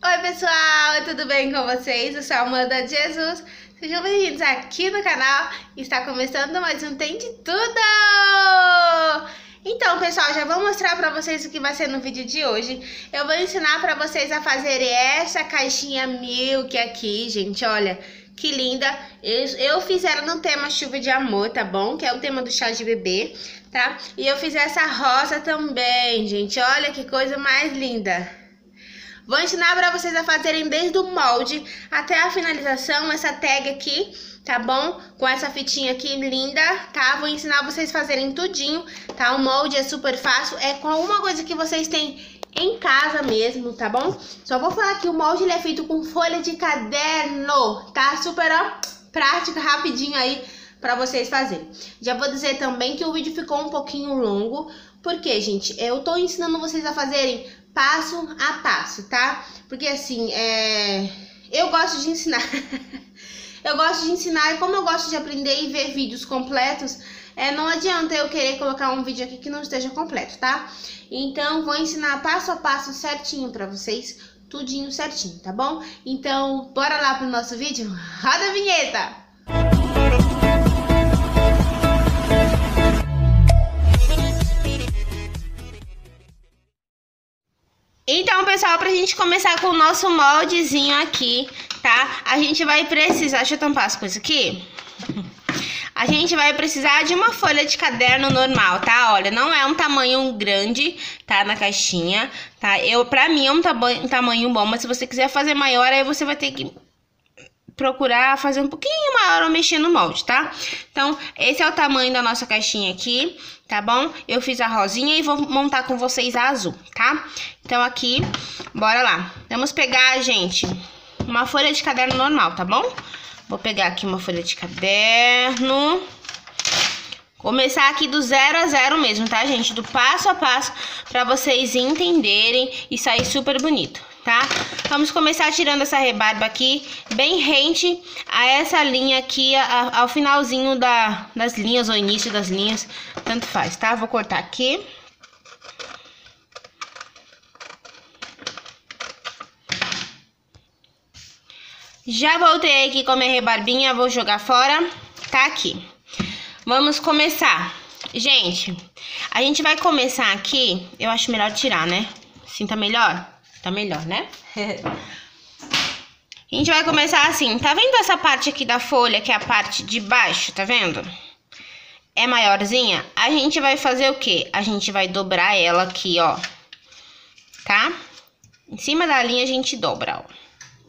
Oi pessoal, tudo bem com vocês? Eu sou a Amanda de Jesus. Sejam bem-vindos aqui no canal. Está começando mais um Tem de Tudo! Então pessoal, já vou mostrar pra vocês o que vai ser no vídeo de hoje. Eu vou ensinar pra vocês a fazerem essa caixinha Milk aqui, gente, olha. Que linda! Eu fiz ela no tema Chuva de Amor, tá bom? Que é o tema do chá de bebê, tá? E eu fiz essa rosa também, gente. Olha que coisa mais linda! Vou ensinar pra vocês a fazerem desde o molde até a finalização, essa tag aqui, tá bom? Com essa fitinha aqui linda, tá? Vou ensinar vocês a fazerem tudinho, tá? O molde é super fácil, é com alguma coisa que vocês têm em casa mesmo, tá bom? Só vou falar que o molde ele é feito com folha de caderno, tá? Super, ó, prático, rapidinho aí pra vocês fazerem. Já vou dizer também que o vídeo ficou um pouquinho longo, porque, gente, eu tô ensinando vocês a fazerem passo a passo, tá? Porque, assim, eu gosto de ensinar. Eu gosto de ensinar e como eu gosto de aprender e ver vídeos completos, não adianta eu querer colocar um vídeo aqui que não esteja completo, tá? Então, vou ensinar passo a passo certinho pra vocês, tudinho certinho, tá bom? Então, bora lá pro nosso vídeo? Roda a vinheta! Então, pessoal, pra gente começar com o nosso moldezinho aqui, tá? A gente vai precisar... Deixa eu tampar as coisas aqui. A gente vai precisar de uma folha de caderno normal, tá? Olha, não é um tamanho grande, tá? Na caixinha, tá? Pra mim é um tamanho bom, mas se você quiser fazer maior, aí você vai ter que procurar fazer um pouquinho maior ou mexer no molde, tá? Então, esse é o tamanho da nossa caixinha aqui, tá bom? Eu fiz a rosinha e vou montar com vocês a azul, tá? Então, aqui, bora lá. Vamos pegar, gente, uma folha de caderno normal, tá bom? Vou pegar aqui uma folha de caderno. Começar aqui do 0 a 0 mesmo, tá, gente? Do passo a passo, pra vocês entenderem e sair super bonito, tá? Vamos começar tirando essa rebarba aqui, bem rente a essa linha aqui, ao finalzinho das linhas, ou início das linhas, tanto faz, tá? Vou cortar aqui. Já voltei aqui com a minha rebarbinha, vou jogar fora, tá aqui. Vamos começar. Gente, a gente vai começar aqui, eu acho melhor tirar, né? Assim tá melhor? Tá melhor, né? A gente vai começar assim, tá vendo essa parte aqui da folha, que é a parte de baixo, tá vendo? É maiorzinha? A gente vai fazer o quê? A gente vai dobrar ela aqui, ó. Tá? Em cima da linha a gente dobra, ó.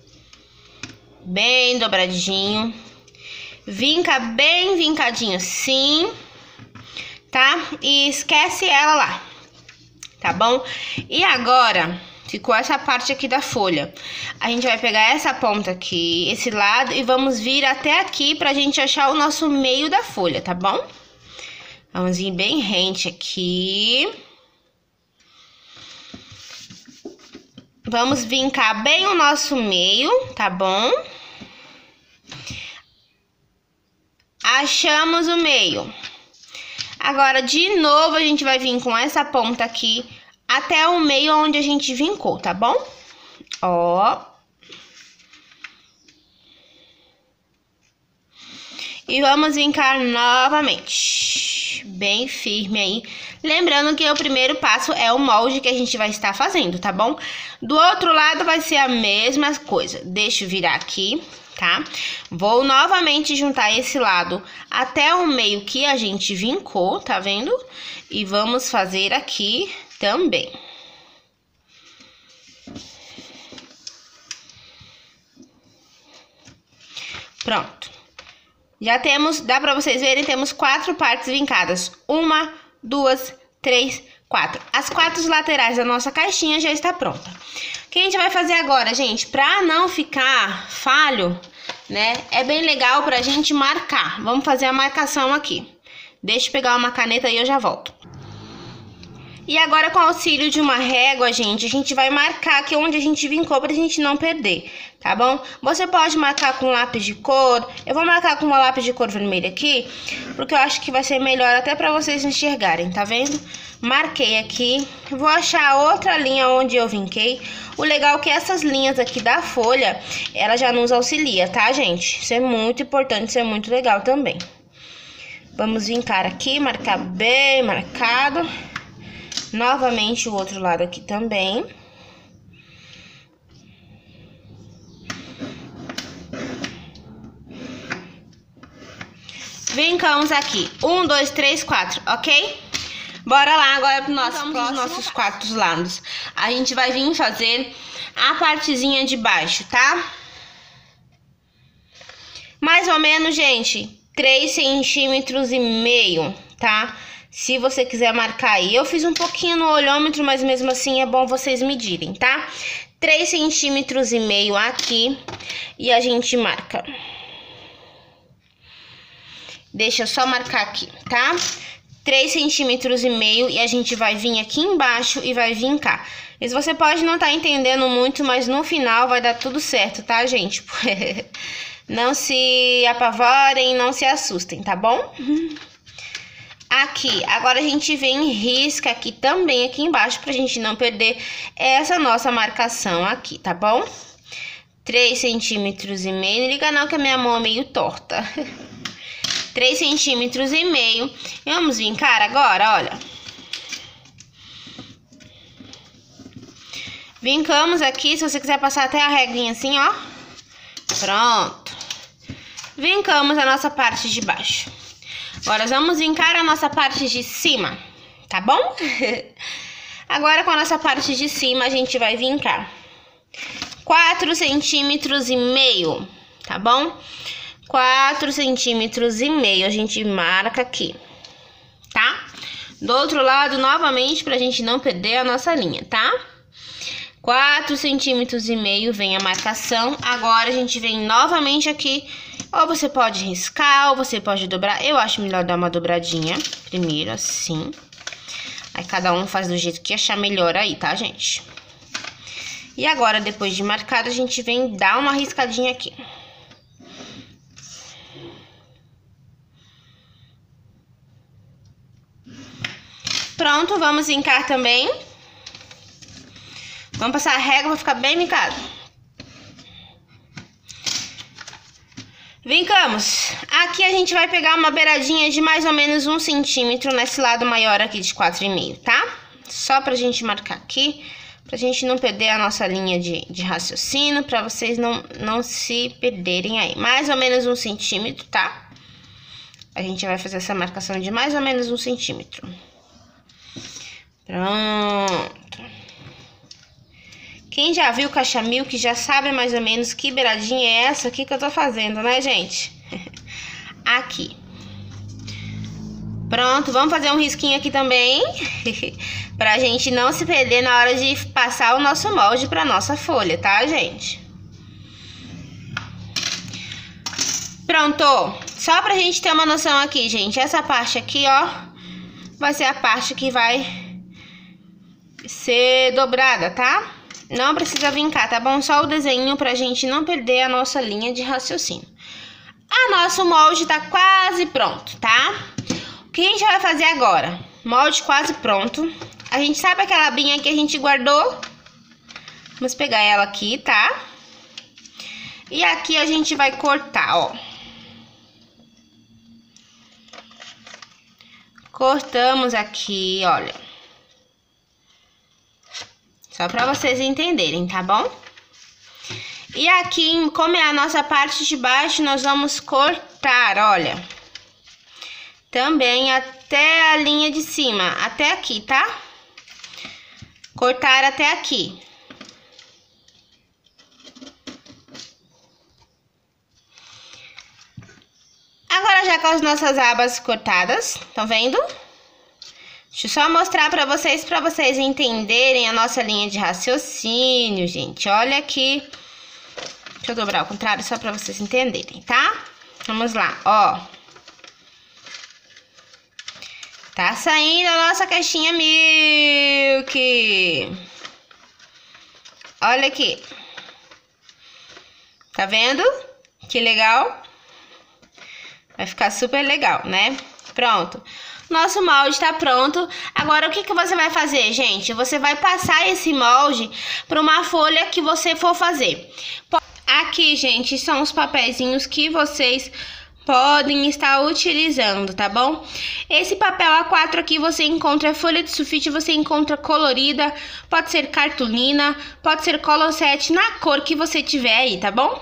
Bem dobradinho. Vinca bem vincadinho assim, tá? E esquece ela lá, tá bom? E agora, ficou essa parte aqui da folha. A gente vai pegar essa ponta aqui, esse lado, e vamos vir até aqui pra gente achar o nosso meio da folha, tá bom? Vamos vir bem rente aqui. Vamos vincar bem o nosso meio, tá bom? Achamos o meio. Agora, de novo, a gente vai vir com essa ponta aqui até o meio onde a gente vincou, tá bom? Ó. E vamos vincar novamente. Bem firme aí. Lembrando que o primeiro passo é o molde que a gente vai estar fazendo, tá bom? Do outro lado vai ser a mesma coisa. Deixa eu virar aqui, tá? Vou novamente juntar esse lado até o meio que a gente vincou, tá vendo? E vamos fazer aqui também. Pronto. Já temos, dá pra vocês verem, temos 4 partes vincadas. 1, 2, 3, 4. As 4 laterais da nossa caixinha já está pronta. O que a gente vai fazer agora, gente? Pra não ficar falho, né? É bem legal pra gente marcar. Vamos fazer a marcação aqui. Deixa eu pegar uma caneta e eu já volto. E agora, com o auxílio de uma régua, gente, a gente vai marcar aqui onde a gente vincou pra gente não perder, tá bom? Você pode marcar com lápis de cor. Eu vou marcar com uma lápis de cor vermelha aqui, porque eu acho que vai ser melhor até pra vocês enxergarem, tá vendo? Marquei aqui. Vou achar outra linha onde eu vinquei. O legal é que essas linhas aqui da folha, ela já nos auxilia, tá, gente? Isso é muito importante, isso é muito legal também. Vamos vincar aqui, marcar bem marcado. Novamente o outro lado aqui também. Vincamos aqui. 1, 2, 3, 4, ok? Bora lá agora para os nossos 4 lados. A gente vai vir fazer a partezinha de baixo, tá? Mais ou menos, gente, 3,5 cm, tá? Se você quiser marcar aí. Eu fiz um pouquinho no olhômetro, mas mesmo assim é bom vocês medirem, tá? 3,5 cm aqui. E a gente marca. Deixa eu só marcar aqui, tá? 3,5 cm e a gente vai vir aqui embaixo e vai vincar. Isso você pode não estar entendendo muito, mas no final vai dar tudo certo, tá, gente? Não se apavorem, não se assustem, tá bom? Aqui, agora a gente vem e risca aqui também, aqui embaixo, pra gente não perder essa nossa marcação aqui, tá bom? 3,5 cm, não liga não que a minha mão é meio torta. 3,5 cm. Vamos vincar agora, olha. Vincamos aqui, se você quiser passar até a regrinha assim, ó. Pronto. Vincamos a nossa parte de baixo. Agora, vamos vincar a nossa parte de cima, tá bom? Agora, com a nossa parte de cima, a gente vai vincar 4,5 cm, tá bom? 4,5 cm, a gente marca aqui, tá? Do outro lado, novamente, pra gente não perder a nossa linha, tá? 4,5 cm vem a marcação. Agora, a gente vem novamente aqui. Ou você pode riscar, ou você pode dobrar. Eu acho melhor dar uma dobradinha primeiro, assim. Aí, cada um faz do jeito que achar melhor aí, tá, gente? E agora, depois de marcado, a gente vem dar uma riscadinha aqui. Pronto, vamos vincar também. Vamos passar a régua pra ficar bem vincado. Vincamos. Aqui a gente vai pegar uma beiradinha de mais ou menos 1 centímetro nesse lado maior aqui de 4,5, tá? Só pra gente marcar aqui, pra gente não perder a nossa linha de raciocínio, pra vocês não se perderem aí. Mais ou menos 1 centímetro, tá? A gente vai fazer essa marcação de mais ou menos 1 centímetro. Pronto. Quem já viu Caixa Milk já sabe mais ou menos que beiradinha é essa aqui que eu tô fazendo, né, gente? Aqui. Pronto, vamos fazer um risquinho aqui também. Pra gente não se perder na hora de passar o nosso molde pra nossa folha, tá, gente? Pronto. Só pra gente ter uma noção aqui, gente. Essa parte aqui, ó, vai ser a parte que vai ser dobrada, tá? Não precisa vincar, tá bom? Só o desenho pra gente não perder a nossa linha de raciocínio. Nosso molde tá quase pronto, tá? O que a gente vai fazer agora? Molde quase pronto. A gente sabe aquela abinha que a gente guardou? Vamos pegar ela aqui, tá? E aqui a gente vai cortar, ó. Cortamos aqui, olha. Só pra vocês entenderem, tá bom? E aqui, como é a nossa parte de baixo, nós vamos cortar, olha. Também até a linha de cima, até aqui, tá? Cortar até aqui. Agora, já com as nossas abas cortadas, estão vendo? Deixa eu só mostrar pra vocês entenderem a nossa linha de raciocínio, gente. Olha aqui. Deixa eu dobrar ao contrário, só pra vocês entenderem, tá? Vamos lá, ó. Tá saindo a nossa caixinha Milk. Olha aqui. Tá vendo? Que legal. Vai ficar super legal, né? Pronto. Nosso molde tá pronto. Agora, o que que você vai fazer, gente? Você vai passar esse molde para uma folha que você for fazer. Aqui, gente, são os papeizinhos que vocês podem estar utilizando, tá bom? Esse papel A4 aqui você encontra folha de sulfite, você encontra colorida, pode ser cartolina, pode ser Colossete, na cor que você tiver aí, tá bom?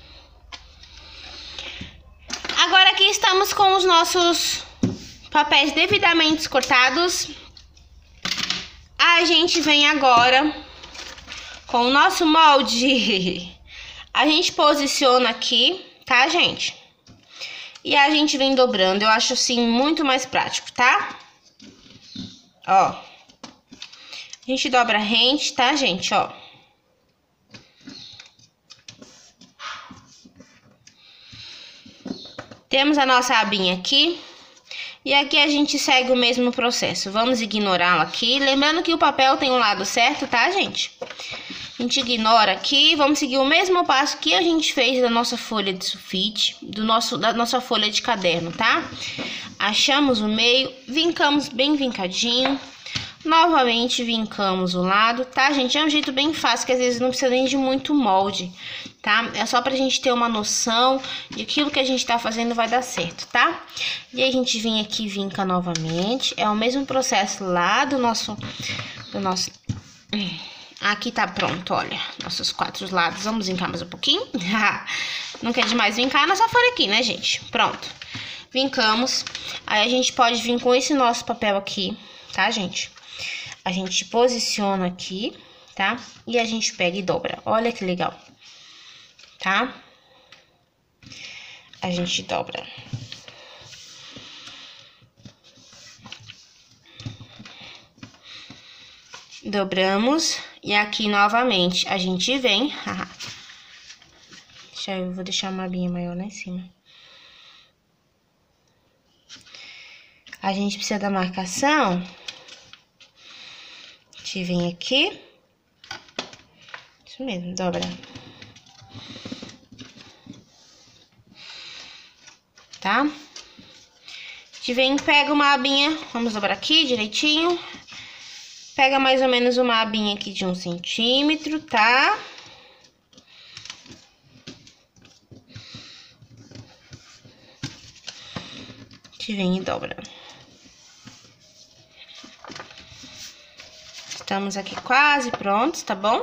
Agora aqui estamos com os nossos papéis devidamente cortados. A gente vem agora com o nosso molde. A gente posiciona aqui, tá, gente? E a gente vem dobrando. Eu acho assim muito mais prático, tá? Ó. A gente dobra rente, tá, gente? Ó. Temos a nossa abinha aqui. E aqui a gente segue o mesmo processo. Vamos ignorá-la aqui. Lembrando que o papel tem um lado certo, tá, gente? A gente ignora aqui. Vamos seguir o mesmo passo que a gente fez da nossa folha de sulfite, da nossa folha de caderno, tá? Achamos o meio, vincamos bem vincadinho. Novamente vincamos o lado, tá, gente? É um jeito bem fácil, que às vezes não precisa nem de muito molde, tá? É só pra gente ter uma noção de que aquilo que a gente tá fazendo vai dar certo, tá? E aí a gente vem aqui e vinca novamente. É o mesmo processo lá do nosso... Aqui tá pronto, olha, nossos 4 lados. Vamos vincar mais um pouquinho. Não quer demais vincar a nossa folha aqui, né, gente? Pronto. Vincamos. Aí a gente pode vir com esse nosso papel aqui, tá, gente? A gente posiciona aqui, tá? E a gente pega e dobra. Olha que legal, tá? A gente dobra. Dobramos. E aqui, novamente, a gente vem... Eu vou deixar uma abinha maior lá em cima. A gente precisa da marcação... A gente vem aqui, isso mesmo, dobra, tá? A gente vem e pega uma abinha, vamos dobrar aqui direitinho, pega mais ou menos uma abinha aqui de 1 centímetro, tá? A gente vem e dobra. Estamos aqui quase prontos, tá bom?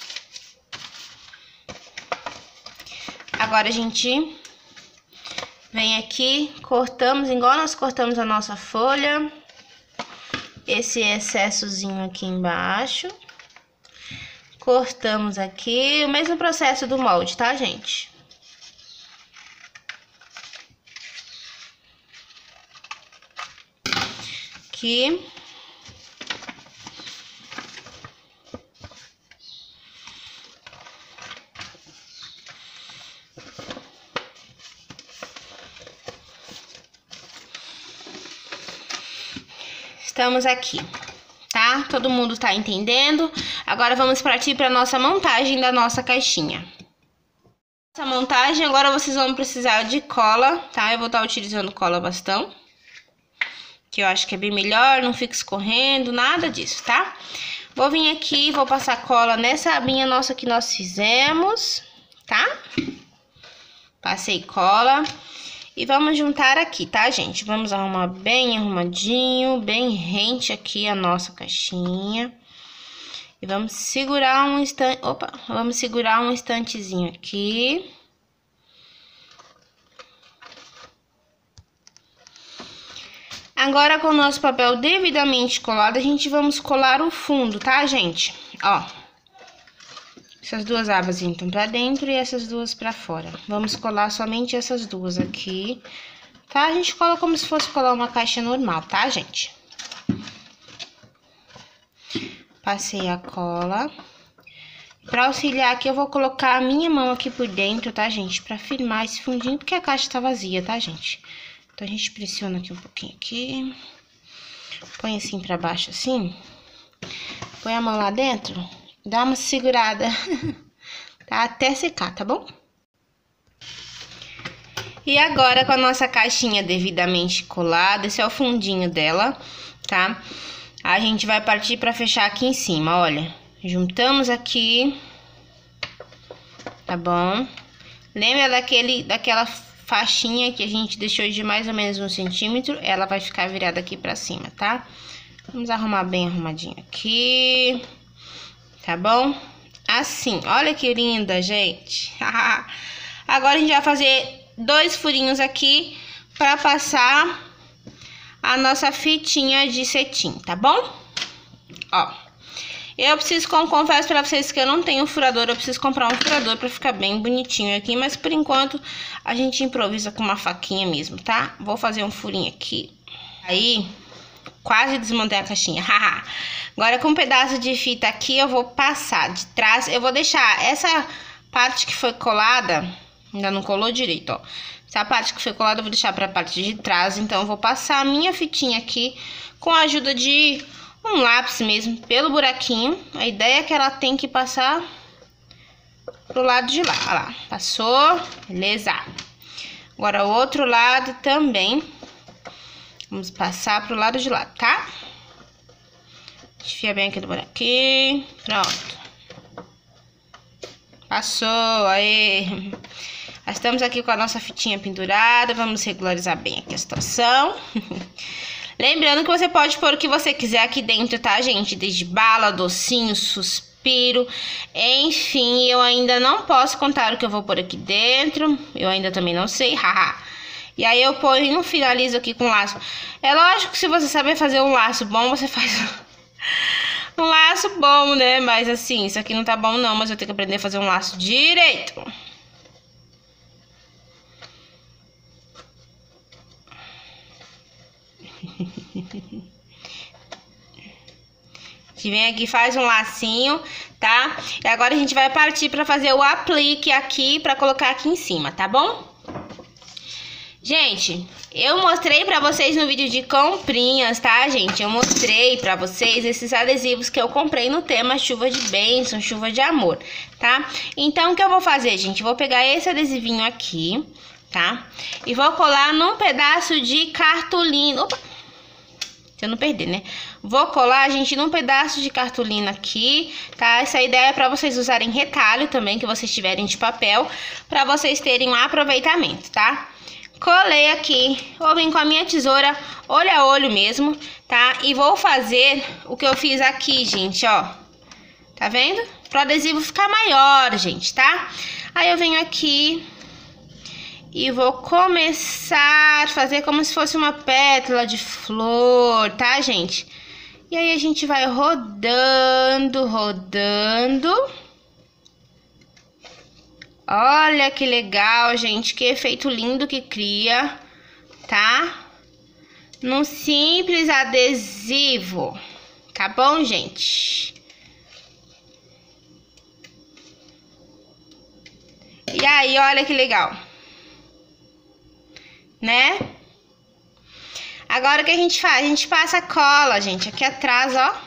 Agora a gente vem aqui, cortamos igual nós cortamos a nossa folha. Esse excessozinho aqui embaixo. Cortamos aqui, o mesmo processo do molde, tá, gente? Aqui. Estamos aqui, tá? Todo mundo tá entendendo? Agora vamos partir para nossa montagem da nossa caixinha. Essa montagem, agora vocês vão precisar de cola, tá? Eu vou estar utilizando cola bastão, que eu acho que é bem melhor, não fica escorrendo, nada disso, tá? Vou vir aqui, vou passar cola nessa abinha nossa que nós fizemos, tá? Passei cola. E vamos juntar aqui, tá, gente? Vamos arrumar bem arrumadinho, bem rente aqui a nossa caixinha. E vamos segurar um instante... Opa! Vamos segurar um instantezinho aqui. Agora, com o nosso papel devidamente colado, a gente vamos colar o fundo, tá, gente? Ó. Essas duas abas entram pra dentro e essas duas pra fora. Vamos colar somente essas duas aqui, tá? A gente cola como se fosse colar uma caixa normal, tá, gente? Passei a cola. Pra auxiliar aqui, eu vou colocar a minha mão aqui por dentro, tá, gente? Pra firmar esse fundinho, porque a caixa tá vazia, tá, gente? Então, a gente pressiona aqui um pouquinho aqui. Põe assim pra baixo, assim. Põe a mão lá dentro. Dá uma segurada. Tá? Até secar, tá bom? E agora, com a nossa caixinha devidamente colada, esse é o fundinho dela, tá? A gente vai partir pra fechar aqui em cima, olha. Juntamos aqui. Tá bom? Lembra daquela faixinha que a gente deixou de mais ou menos 1 centímetro? Ela vai ficar virada aqui pra cima, tá? Vamos arrumar bem arrumadinho aqui. Tá bom? Assim, olha que linda, gente. Agora a gente vai fazer 2 furinhos aqui pra passar a nossa fitinha de cetim, tá bom? Ó, eu confesso pra vocês que eu não tenho furador, eu preciso comprar um furador pra ficar bem bonitinho aqui, mas por enquanto a gente improvisa com uma faquinha mesmo, tá? Vou fazer um furinho aqui. Aí, quase desmontei a caixinha, Agora com um pedaço de fita aqui eu vou passar de trás, eu vou deixar essa parte que foi colada, ainda não colou direito, ó. Essa parte que foi colada eu vou deixar pra parte de trás, então eu vou passar a minha fitinha aqui com a ajuda de um lápis mesmo, pelo buraquinho. A ideia é que ela tem que passar pro lado de lá, ó lá. Passou, beleza. Agora o outro lado também. Vamos passar pro lado de lá, tá? Desfia bem aqui do buraquinho. Pronto. Passou, aí. Estamos aqui com a nossa fitinha pendurada. Vamos regularizar bem aqui a situação. Lembrando que você pode pôr o que você quiser aqui dentro, tá, gente? Desde bala, docinho, suspiro, enfim, eu ainda não posso contar o que eu vou pôr aqui dentro. Eu ainda também não sei, E aí eu ponho, finalizo aqui com laço. É lógico que se você saber fazer um laço bom, você faz um laço bom, né? Mas assim, isso aqui não tá bom não, mas eu tenho que aprender a fazer um laço direito. A gente vem aqui, faz um lacinho, tá? E agora a gente vai partir pra fazer o aplique aqui, pra colocar aqui em cima, tá bom? Gente, eu mostrei pra vocês no vídeo de comprinhas, tá, gente? Eu mostrei pra vocês esses adesivos que eu comprei no tema chuva de bênção, chuva de amor, tá? Então, o que eu vou fazer, gente? Eu vou pegar esse adesivinho aqui, tá? E vou colar num pedaço de cartolina. Opa! Se eu não perder, né? Vou colar, gente, num pedaço de cartolina aqui, tá? Essa ideia é pra vocês usarem retalho também, que vocês tiverem de papel, pra vocês terem um aproveitamento, tá? Colei aqui, vou vir com a minha tesoura, olho a olho mesmo, tá? E vou fazer o que eu fiz aqui, gente, ó. Tá vendo? Pro adesivo ficar maior, gente, tá? Aí eu venho aqui e vou começar a fazer como se fosse uma pétala de flor, tá, gente? E aí a gente vai rodando, rodando. Olha que legal, gente, que efeito lindo que cria, tá? Num simples adesivo, tá bom, gente? E aí, olha que legal, né? Agora o que a gente faz? A gente passa cola, gente, aqui atrás, ó.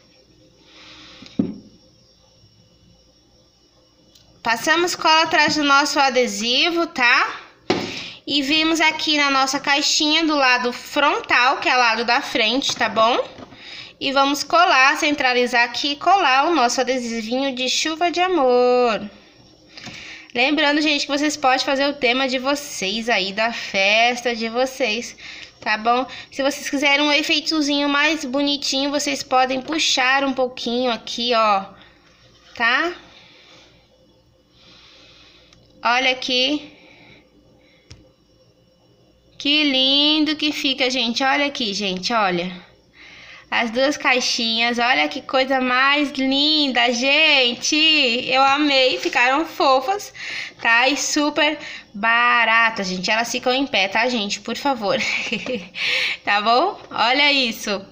Passamos cola atrás do nosso adesivo, tá? E vimos aqui na nossa caixinha do lado frontal, que é o lado da frente, tá bom? E vamos colar, centralizar aqui e colar o nosso adesivinho de chuva de amor. Lembrando, gente, que vocês podem fazer o tema de vocês aí, da festa de vocês, tá bom? Se vocês quiserem um efeitozinho mais bonitinho, vocês podem puxar um pouquinho aqui, ó, tá? Olha aqui. Que lindo que fica, gente. Olha aqui, gente, olha. As duas caixinhas, olha que coisa mais linda, gente. Eu amei, ficaram fofas, tá? E super baratas, gente. Elas ficam em pé, tá, gente? Por favor. Tá bom? Olha isso.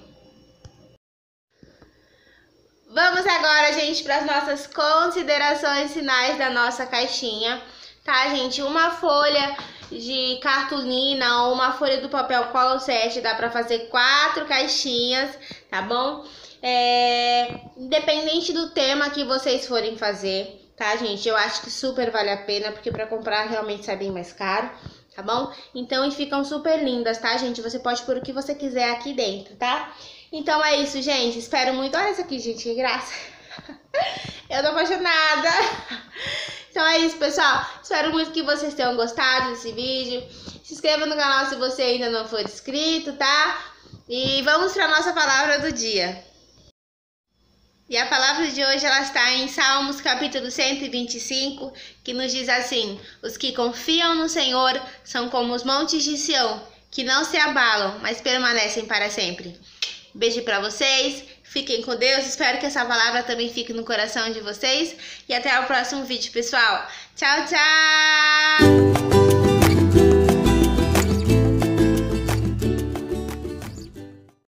Vamos agora, gente, para as nossas considerações finais da nossa caixinha. tá, gente? Uma folha de cartolina ou uma folha do papel cola 7 dá pra fazer 4 caixinhas, tá bom? Independente do tema que vocês forem fazer, tá, gente? Eu acho que super vale a pena, porque pra comprar realmente sai bem mais caro, tá bom? Então, e ficam super lindas, tá, gente? Você pode pôr o que você quiser aqui dentro, tá? Então é isso, gente. Espero muito. Olha isso aqui, gente, que graça. Eu tô apaixonada. Então é isso, pessoal. Espero muito que vocês tenham gostado desse vídeo. Se inscreva no canal se você ainda não for inscrito, tá? E vamos pra nossa palavra do dia. E a palavra de hoje, ela está em Salmos, capítulo 125, que nos diz assim: os que confiam no Senhor são como os montes de Sião, que não se abalam, mas permanecem para sempre. Beijo pra vocês, fiquem com Deus, espero que essa palavra também fique no coração de vocês. E até o próximo vídeo, pessoal. Tchau, tchau!